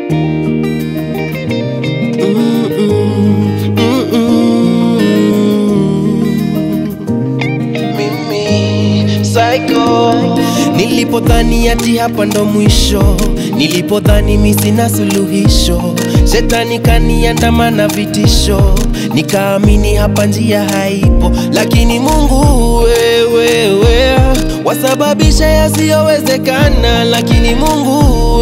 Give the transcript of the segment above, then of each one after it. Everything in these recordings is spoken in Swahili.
Nilipodhani ati hapa ndo mwisho, nilipodhani mimi sina suluhisho, shetani kaniandama vitisho, nikaamini hapa njia haipo. Lakini Mungu wewe wasababisha yasiyowezekana. Lakini Mungu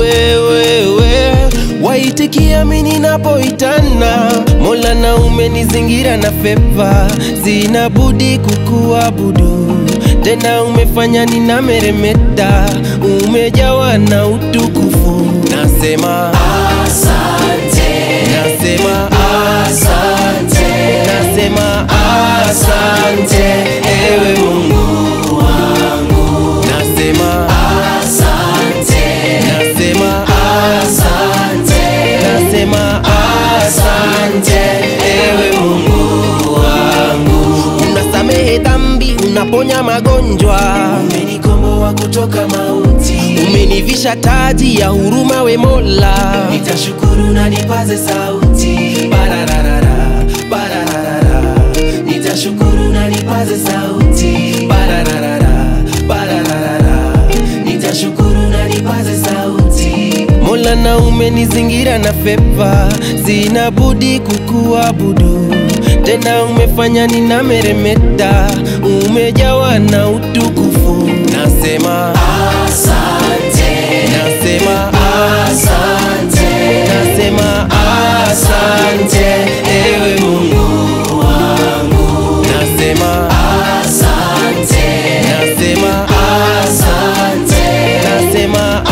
wewe waitikia mimi ninapoitana. Mola na umenizingira na favor, sina budi kukuabudu. Tena umefanya ninameremeta, umejawa na utukufu. Nasema asante, nasema asante, nasema asante ewe Mungu wangu. Nasema asante, nasema asante, nasema asante ewe Mungu wangu. Unasamehe dhambi, unaponya magonjwa, umenikomboa kutoka mauti, umenivisha taji ya huruma we Mola. Nitashukuru na nipaze sauti, bararara bararara. Nitashukuru na nipaze sauti, bararara bararara. Nitashukuru na nipaze sauti. Mola na umenizingira na favor, sina budi kukuabudu. Tena umefanya ninameremeta, umejawa na utukufu. Nasema asante, nasema asante, nasema asante ewe Mungu wangu. Nasema asante, nasema asante, nasema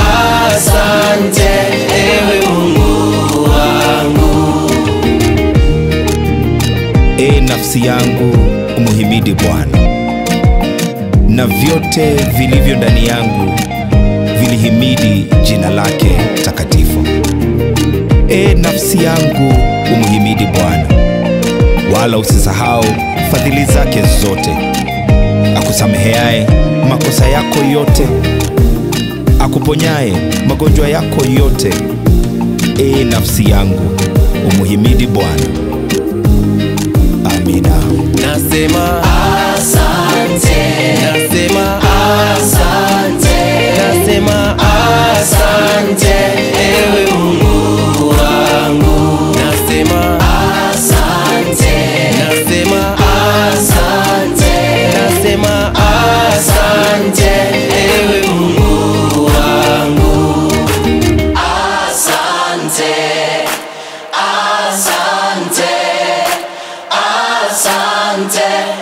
asante ewe Mungu wangu. Nafsi yangu umuhimidi Bwana, na vyote vilivyo ndani yangu vilihimidi jina lake takatifu. Nafsi yangu umuhimidi Bwana, wala usisahau fadhili zake zote. Akusameheaye makosa yako yote, akuponyaye magonjwa yako yote. Nafsi yangu umuhimidi Bwana. Amina. Nasema asante, nasema asante, nasema asante ewe Mungu wangu. Nasema asante, nasema asante, nasema asante ewe Mungu wangu. Asante, asante, asante.